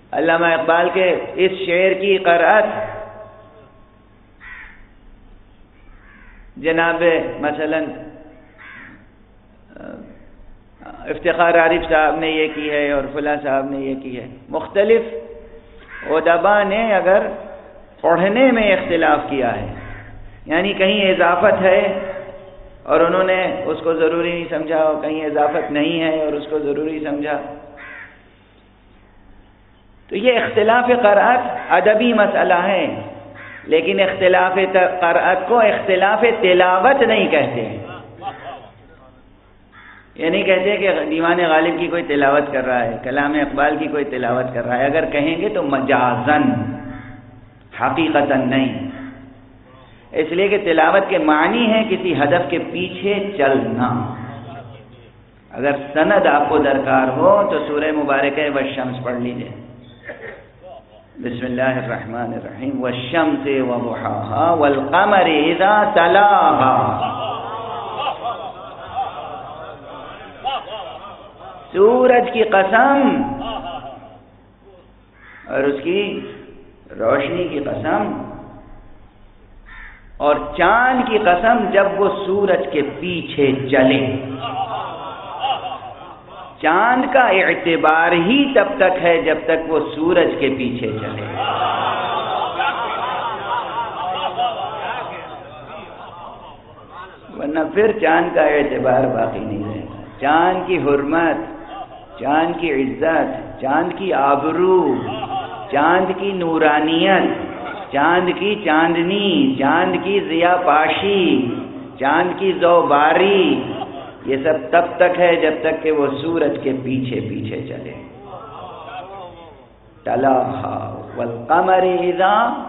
علامہ اقبال کے اس شعر کی قرأت جناب مثلا افتخار عارف صاحب نے یہ کی ہے اور فلاں صاحب نے یہ کی ہے. مختلف ادبا نے اگر پڑھنے میں اختلاف کیا ہے، یعنی کہیں اضافت ہے اور انہوں نے اس کو ضروری نہیں سمجھا، اور کہیں اضافت نہیں ہے اور اس کو ضروری سمجھا، تو یہ اختلاف قرأت ادبی مسئلہ ہے، لیکن اختلاف قرأت کو اختلاف تلاوت نہیں کہتے. یہ نہیں کہتے کہ دیوان غالب کی کوئی تلاوت کر رہا ہے، کلام اقبال کی کوئی تلاوت کر رہا ہے. اگر کہیں گے تو مجازن، حقیقتاً نہیں. اس لیے کہ تلاوت کے معنی ہے کسی ہدف کے پیچھے چلنا. اگر سند آپ کو درکار ہو تو سورہ مبارکہ والشمس پڑھ لیجئے. بسم اللہ الرحمن الرحیم. والشمس وضحاها والقمر اذا تلاها. سورج کی قسم اور اس کی روشنی کی قسم، اور چاند کی قسم جب وہ سورج کے پیچھے چلے. چاند کا اعتبار ہی تب تک ہے جب تک وہ سورج کے پیچھے چلے. ورنہ پھر چاند کا اعتبار باقی نہیں رہے گا. چاند کی حرمت، چاند کی عزت، چاند کی آبرو، چاند کی نورانیت، چاند کی چاندنی، چاند کی ضیاء پاشی، چاند کی ذوباری، یہ سب تب تک ہے جب تک کہ وہ سورج کے پیچھے پیچھے چلے. تلاہا والقمر اذا